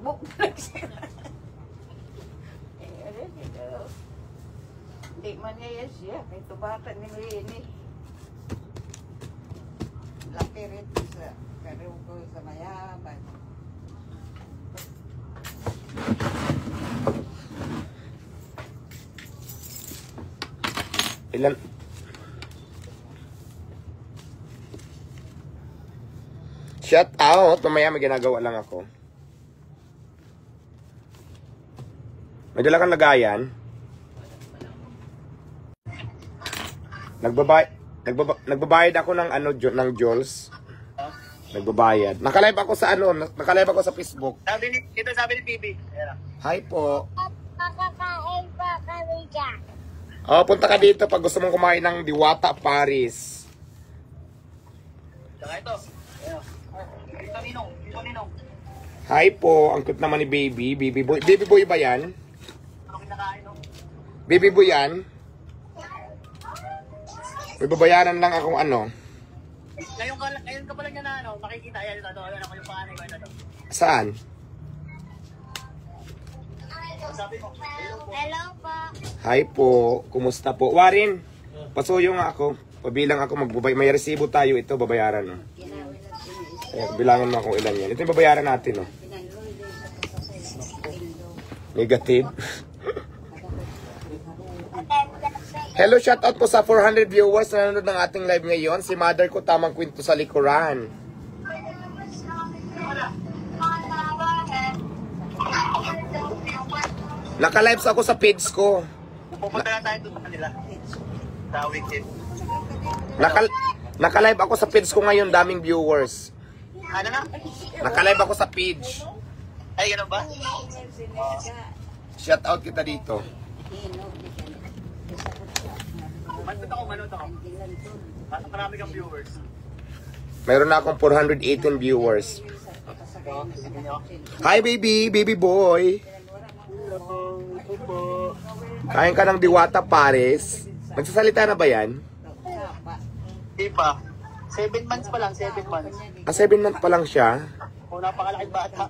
Facebook na sila. Hindi man niya siya. Ito bata ni Lini. Laki rin sa karugo sa mayaman. Ilan? Shout out. Mamaya may ginagawa lang ako. May dala kang lagayan. Nagbabayad ako ng ano ng Jules. Nagbabayad. Nakalive ako sa ano, nakalive ako sa Facebook. Sabi ni PB. Hi po. Makakain pa kami dyan. Oh, punta ka dito pag gusto mong kumain ng Diwata Paris. Saka ito. Ito Ninong. Hi po, ang cute naman ni Baby. Baby boy ba yan? Ano kinakain no? Baby boy yan? May babayaran lang akong ano. Ngayon ka pa lang niya na ano, makikita yan ito. Ano ko yung panganay ko ito. Saan? Sabi mo, Hello po. Hi po, kumusta po? Warin, pasuyo nga ako. Pabilang ako magbabay. May resibo tayo ito, babayaran. No? Bilangan mo kung ilan yan. Ito yung babayaran natin. No? Negative. Hello, shoutout po sa 400 viewers na nanonood ng ating live ngayon. Si mother ko tamang kwento sa likuran. Naka-live ako sa page ko. pupunta na tayo doon sa kanila. Sa weekend. Naka-live ako sa page ko ngayon, daming viewers. Ano na? Naka-live ako sa page. Ay, gano'n ba? Shoutout kita dito. Manot ako. Marami kang viewers. Mayroon na akong 418 viewers. Hi baby, baby boy. Kain ka ng Diwata Paris. Nagsasalita na ba yan? Di pa. 7 months pa lang, 7 months. 7 months pa lang siya. O, napakalaking bata.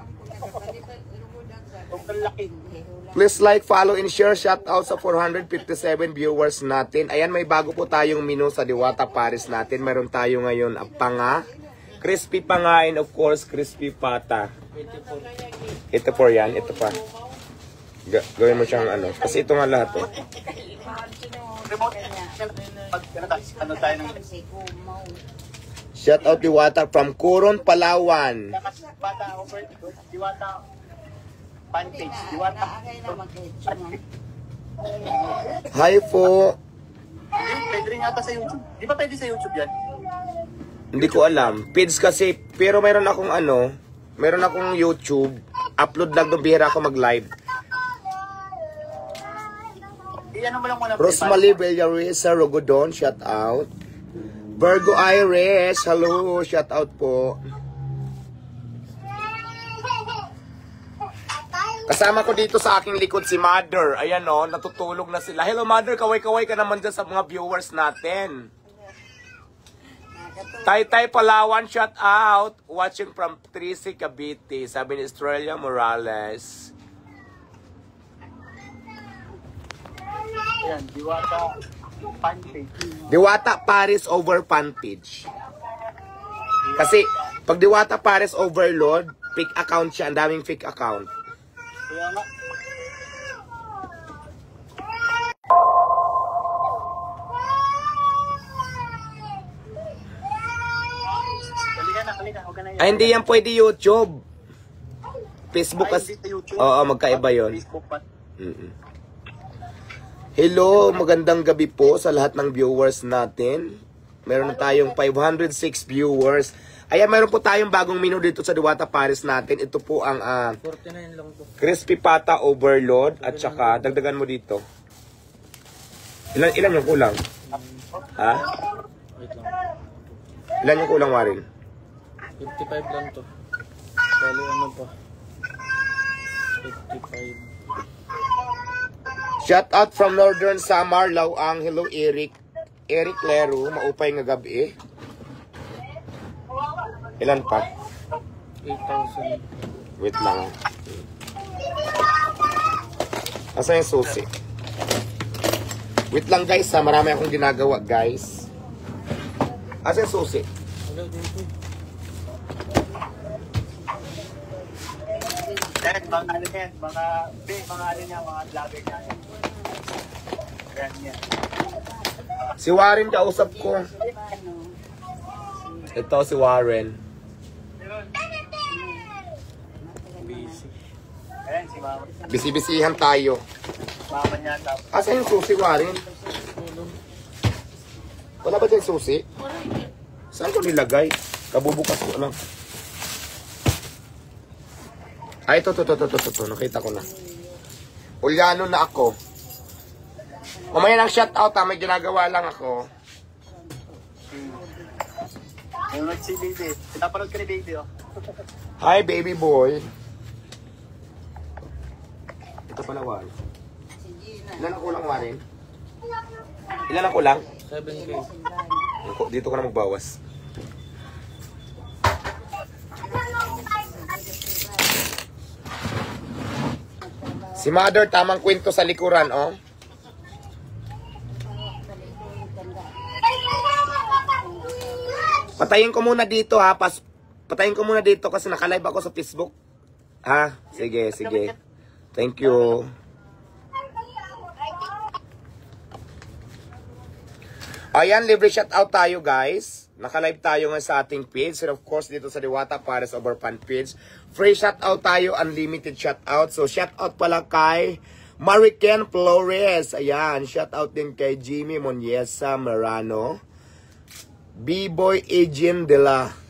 Sobrang laki. Please like, follow, and share. Shout out sa 457 viewers natin. Ayan, may bago po tayong menu sa Diwata Paris natin. Meron tayo ngayon ang panga, crispy panga, and of course, crispy pata. Ito po yan, ito pa. Gawin mo siyang ano. Kasi ito nga lahat eh. Remote. Ano tayo ng... Shout out Diwata from Coron, Palawan. Bata over Diwata Pantage. Diwata. Hi po. Pwede rin yata sa YouTube. Di ba pwede sa YouTube yan? Hindi ko alam. Page kasi, pero meron akong ano, meron akong YouTube. Upload lang doon, bihira ako mag-live. Ano mo lang muna. Rosmali Villarisa Rogodon, shout out. Virgo Iris, hello, shout out po. Kasama ko dito sa aking likod si Mother. Ayan o, natutulog na sila. Hello Mother, kaway-kaway ka naman dyan sa mga viewers natin. Taytay Palawan, shout out. Watching from Trisi, Cavite. Sabi ni Estrella Morales. Ayan, Diwata Pantage. Diwata Paris over Pantage. Kasi, pag Diwata Paris overload, fake account siya. Ang daming fake account. Kaya nga. Halika. Huwag ka na yan. Ay, hindi yan pwede YouTube. Facebook Ay, kasi. hindi sa YouTube. Oo, magkaiba yun. Facebook pa. Hello, magandang gabi po sa lahat ng viewers natin. Meron na tayong 506 viewers. Ayan, meron po tayong bagong menu dito sa Diwata Paris natin. Ito po ang 49 lang po. crispy pata overload at saka dagdagan mo dito. Ilan yung kulang? Ha? Wait lang. Ilan yung kulang, Warin? 55 lang to. Bali ano pa? 55. Shout out from Northern Samar, Lawang. Hello, Eric. Eric Lero, maupay nga gabi. Ilan pa? 8,000. Wait lang. Asa yung susi? Wait lang guys ha, marami akong ginagawa guys. Asa yung susi? Yan, mga ano yan, mga ano niya, mga vlogger niya. Yan, yan. Si Warren kausap ko. Ito si Warren. Ayan, si mama. Bisi-bisihan tayo. Mama niya, tapos. Asa yung susi, Warren? Wala ba dyan susi? Saan ko nilagay? Kabubukas ko lang. Ay, ito. Nakita ko na. Ulyano na ako. Mamaya ng shoutout ha, may ginagawa lang ako. Yung si baby. Napanood ka ni baby, oh. Hi, baby boy. Ito pala, Warren. Ilan ang kulang, Warren? Ilan ang kulang? 7K. Dito ko na magbawas. Si Mother, tamang kwento sa likuran, oh. Patayin ko muna dito, ha. Patayin ko muna dito kasi naka-live ako sa Facebook. Ha? Sige. Thank you. Ayan, libre shoutout tayo, guys. Naka-live tayo nga sa ating page. And of course, dito sa Diwata Pares Over Fan page. Free shoutout tayo, unlimited shoutout. So, shoutout pala kay Mariken Flores. Ayan, shoutout din kay Jimmy Moniesa Marano. B-Boy Agent de la